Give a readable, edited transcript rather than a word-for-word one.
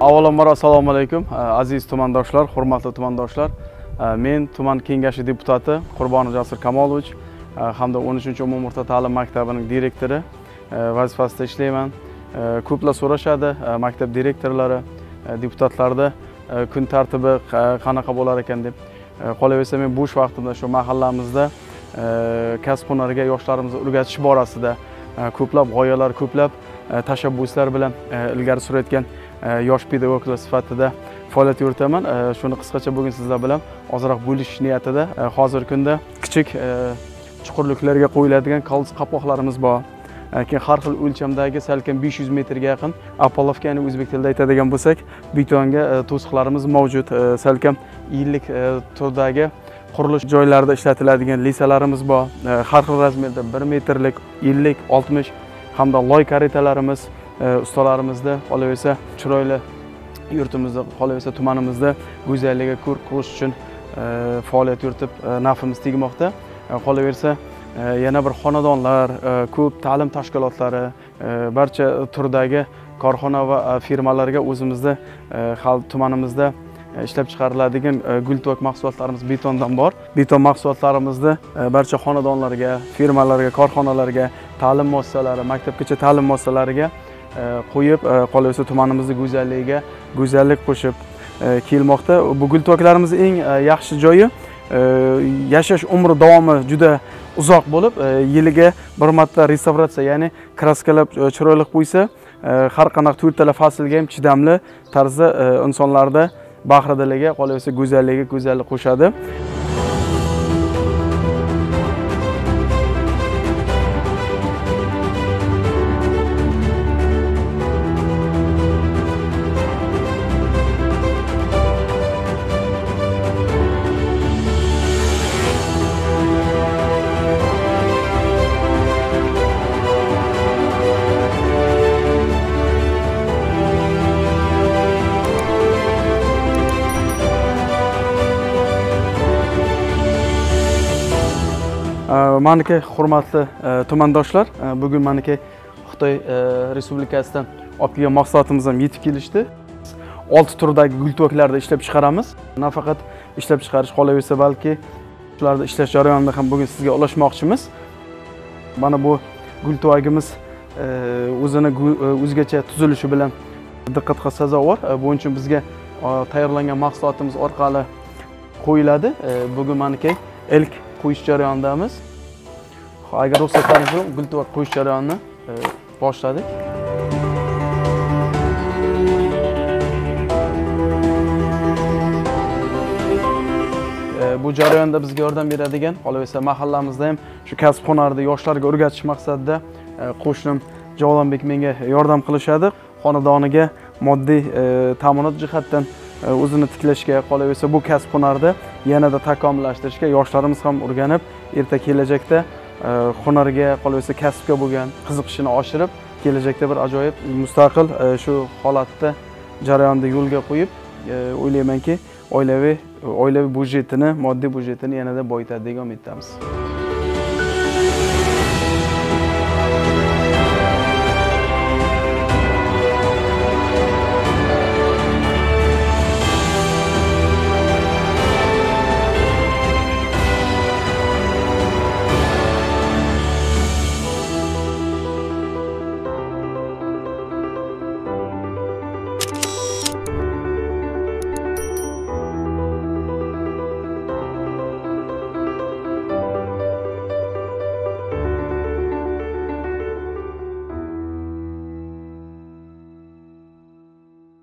Avvalambor assalomu alaykum aziz tumandoshlar, hurmatli tumandoshlar. Men tuman kengashi deputati Qurbonov Jasur Kamolovich hamda 13-umumiy o'rta ta'lim maktabining direktori vazifasida ishlayman. Ko'plar so'rashadi, maktab direktorlari, deputatlarda kun tartibi qanaqa bo'lar ekan deb. Qolaversa men bo'sh vaqtimda shu mahallamizda kasb-hunarga yoshlarimizni o'rgatish borasida ko'plab g'oyalar, ko'plab tashabbuslar bilan ilgari surayotgan yosh pedagoglar sifatida faoliyat yuritaman. Shuni qisqacha bugun sizlar bilan ozroq bo'lishish niyatida. Hozirgi kunda kichik chuqurliklarga qo'yiladigan kolsiz qapoqlarimiz bor. Keyin har xil o'lchamdagi salkam 500 metrga yaqin apolovka, ya'ni o'zbek tilida aytadigan bo'lsak, betonga to'siqlarimiz mavjud. Salkam yillik turdagi qurilish joylarida ishlatiladigan lisalarimiz bor. Har xil razmerda 1 metrlik, 50, 60 hamda loy karetalarimiz ustalarimizda, qolaversa chiroyli yurtimizda, qolaversa tumanimizda go'zalligiga ko'rk qo'shish uchun faoliyat yuritib nafimiz tegmoqda. Qolaversa yana bir xonadonlar, ko'p ta'lim tashkilotlari, barcha turdagi korxona va firmalarga o'zimizda tumanimizda ishlab chiqariladigan gulto'k mahsulotlarimiz betondan bor. Beton mahsulotlarimizni barcha xonadonlarga, firmalarga, korxonalarga, ta'lim muassasalari, maktabgacha ta'lim muassasalariga qo'yib, qolaversa tumanimizni go'zalligiga go'zallik qo'shib kelmoqda. Bu gulto'klarimiz eng yaxshi joyi yashash umri davomi juda uzoq bo'lib, yiliga bir marta restavratsiya, ya'ni kraskalab chiroyli qo'ysa, har qanaqa to'rttala faslga ham chidamli tarzda insonlarda bahridiligiga, qolaversa go'zalligiga go'zallik qo'shadi. Maniki hurmatli tumandoshlar, bugun maniki Xitoy Respublikasidan olib kelgan mahsulotimiz ham yetib kelishdi. 6 turdagi gulto'klarda ishlab chiqaramiz. Nafaqat ishlab chiqarish, qolaversa balki ularda ishlash jarayonida ham bugun sizga ulashmoqchimiz. Mana bu gulto'gimiz o'zini o'zgacha tuzilishi bilan diqqatga sazovor. Buning uchun bizga tayyorlangan mahsulotimiz orqali qo'yiladi. Bugun maniki ilk qo'yish jarayonidamiz. Agar ruxsatlaringiz bilan gulto'k qo'yish jarayonini boshladik. Bu jarayonda bizga yordam beradigan, qolaversa mahallamizda ham shu kasb-hunarni yoshlarga o'rgatish maqsadida qo'shnim Javlonbek menga yordam qilishadi. Xonadoniga moddiy ta'minot jihatdan o'zini tiklashga, qolaversa bu kasb-hunarni yanada takomillashtirishga yoshlarimiz ham o'rganib, erta kelajakda hunarga, qolaversa kasbga bo'lgan qiziqishini oshirib, kelajakda bir ajoyib mustaqil shu holatda jarayonni yo'lga qo'yib, o'ylaymanki, oilaviy budjetini, moddiy budjetini yanada boyitadi degan umiddamiz.